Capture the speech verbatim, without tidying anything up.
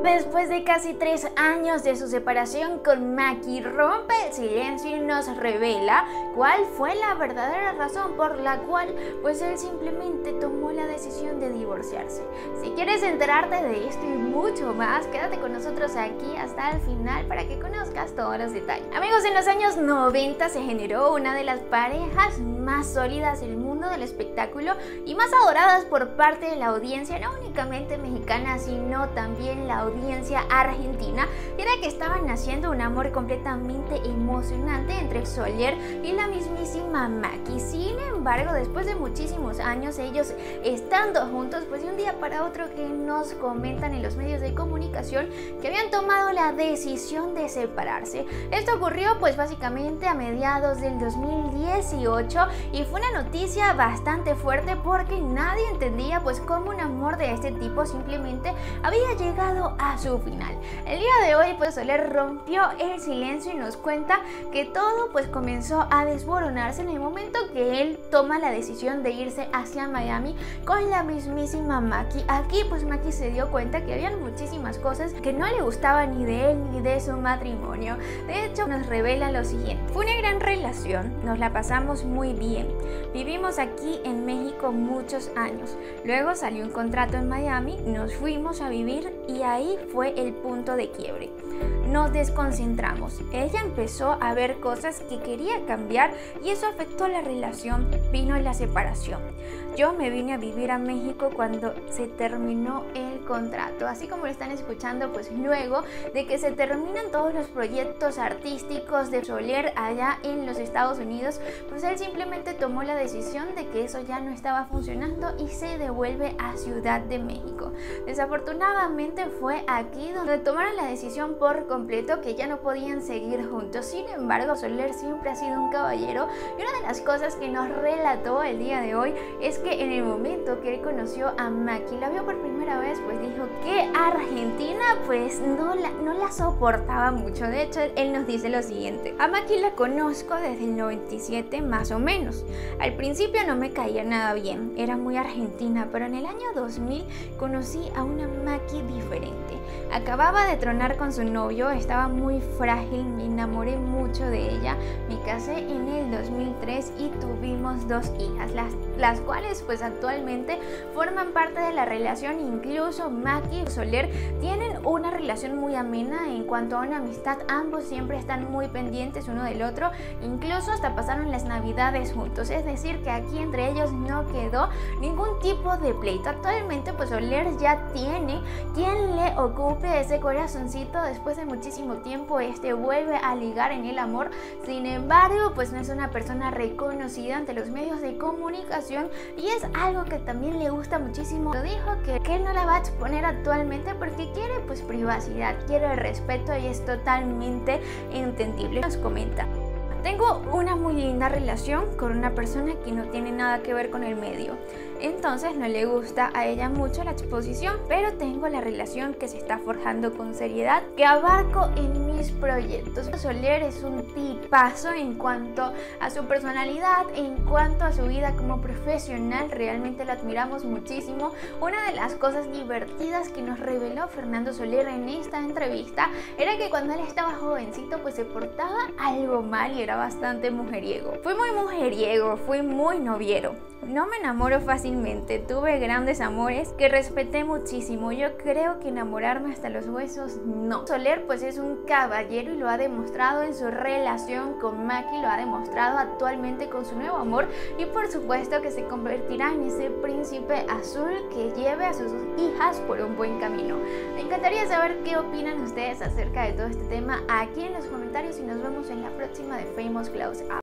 Después de casi tres años de su separación con Maki, rompe el silencio y nos revela cuál fue la verdadera razón por la cual pues él simplemente tomó la decisión de divorciarse. Si quieres enterarte de esto y mucho más, quédate con nosotros aquí hasta el final para que conozcas todos los detalles. Amigos, en los años noventa se generó una de las parejas más sólidas del mundo del espectáculo y más adoradas por parte de la audiencia, no únicamente mexicana, sino también la audiencia argentina, y era que estaban naciendo un amor completamente emocionante entre Soler y la mismísima Maki. Sin embargo, después de muchísimos años ellos estando juntos, pues de un día para otro que nos comentan en los medios de comunicación que habían tomado la decisión de separarse. Esto ocurrió pues básicamente a mediados del dos mil dieciocho y fue una noticia bastante fuerte porque nadie entendía pues cómo un amor de este tipo simplemente había llegado a su final. El día de hoy pues Soler rompió el silencio y nos cuenta que todo pues comenzó a desmoronarse en el momento que él toma la decisión de irse hacia Miami con la mismísima Maki. Aquí pues Maki se dio cuenta que habían muchísimas cosas que no le gustaban ni de él ni de su matrimonio. De hecho nos revela lo siguiente: fue una gran relación, nos la pasamos muy bien, vivimos aquí en México muchos años, luego salió un contrato en Miami, nos fuimos a vivir y ahí fue el punto de quiebre. Nos desconcentramos, ella empezó a ver cosas que quería cambiar y eso afectó la relación, vino la separación. Yo me vine a vivir a México cuando se terminó el contrato, así como lo están escuchando, pues luego de que se terminan todos los proyectos artísticos de Soler allá en los Estados Unidos, pues él simplemente tomó la decisión de que eso ya no estaba funcionando y se devuelve a Ciudad de México. Desafortunadamente fue aquí donde tomaron la decisión por completo que ya no podían seguir juntos. Sin embargo, Soler siempre ha sido un caballero y una de las cosas que nos relató el día de hoy es que en el momento que él conoció a Maki, la vio por primera vez, pues dijo que Argentina pues no la, no la soportaba mucho. De hecho, él nos dice lo siguiente: a Maki la conozco desde el noventa y siete más o menos. Al principio no me caía nada bien, era muy argentina, pero en el año dos mil conocí a una Maki diferente. Acababa de tronar con su novio, estaba muy frágil, me enamoré mucho de ella, me casé en el dos mil tres y tuvimos dos hijas, las, las cuales pues actualmente forman parte de la relación. Incluso Maki y Soler tienen una relación muy amena en cuanto a una amistad, ambos siempre están muy pendientes uno del otro, incluso hasta pasaron las navidades juntos, es decir que aquí entre ellos no quedó ningún tipo de pleito. Actualmente pues Soler ya tiene quien le ocupe ese corazoncito, después de muchísimo tiempo este vuelve a ligar en el amor. Sin embargo pues no es una persona reconocida ante los medios de comunicación y es algo que también le gusta muchísimo. Lo dijo que, que él no la va a exponer actualmente porque quiere pues privacidad, quiere el respeto y es totalmente entendible. Nos comenta: tengo una muy linda relación con una persona que no tiene nada que ver con el medio, entonces no le gusta a ella mucho la exposición, pero tengo la relación que se está forjando con seriedad que abarco en mis proyectos. Soler es un tipazo en cuanto a su personalidad, en cuanto a su vida como profesional, realmente lo admiramos muchísimo. Una de las cosas divertidas que nos reveló Fernando Soler en esta entrevista era que cuando él estaba jovencito pues se portaba algo mal y era bastante mujeriego. Fui muy mujeriego, fui muy noviero. No me enamoro fácilmente, tuve grandes amores que respeté muchísimo. Yo creo que enamorarme hasta los huesos, no. Soler pues es un caballero y lo ha demostrado en su relación con Maki, lo ha demostrado actualmente con su nuevo amor y por supuesto que se convertirá en ese príncipe azul que lleve a sus hijas por un buen camino. Me encantaría saber qué opinan ustedes acerca de todo este tema aquí en los comentarios y nos vemos en la próxima de Famous Close Up.